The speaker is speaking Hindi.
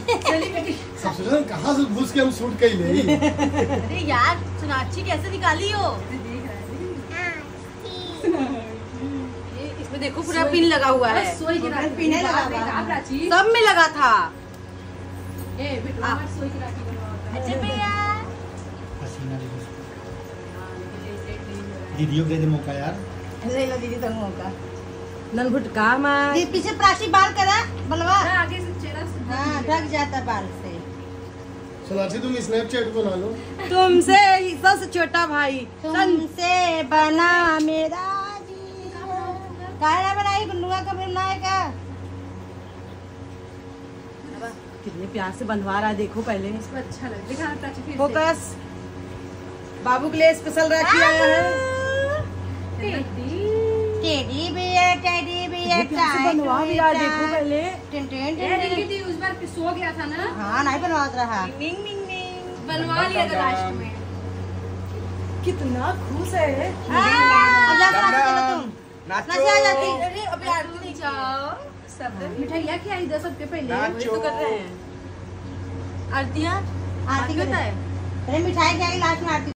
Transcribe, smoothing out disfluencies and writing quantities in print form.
ससुराल कहाँ से घुस के हम शूट कर ले। अरे यार सोनाक्षी कैसे निकाली हो? इसमें देखो पूरा पिन लगा हुआ है। पिन लगा हुआ है, सब में लगा था। अच्छा भैया दीदियों के दे मौका यार। ले लो दीदी तुम मौका। नलभुटका मार पीछे प्राची बाल करा बलवा। आगे से चेहरा हाँ ढक जाता बाल से। सोनाक्षी तुम स्नैपचैट बना लो। तुमसे सबसे छोटा भाई तुमसे बना मेरा गाना बनाई गुन्नुआ का बनाएगा। कितने प्यार से बंधवा रहा है देखो पहले। इसको अच्छा लग दिखा प्राची फिर से। फोकस। बाबू के लिए स्पेशल राखी आया है। टेडी बियर बनवा भी रहा है देखो पहले। उस बार सो गया था ना। हाँ नहीं बनवा रहा। बनवा लिया था लास्ट में। कितना खुश है। तुम नाचो आ जाती। अरे अभी आरती नहीं जाओ। सब मिठाइयाँ खिलाई दो सबके पहले। वही तो कर रहे हैं। आरतियाँ आरती होता है। अरे मिठाई खिलाई लास्ट में आरती।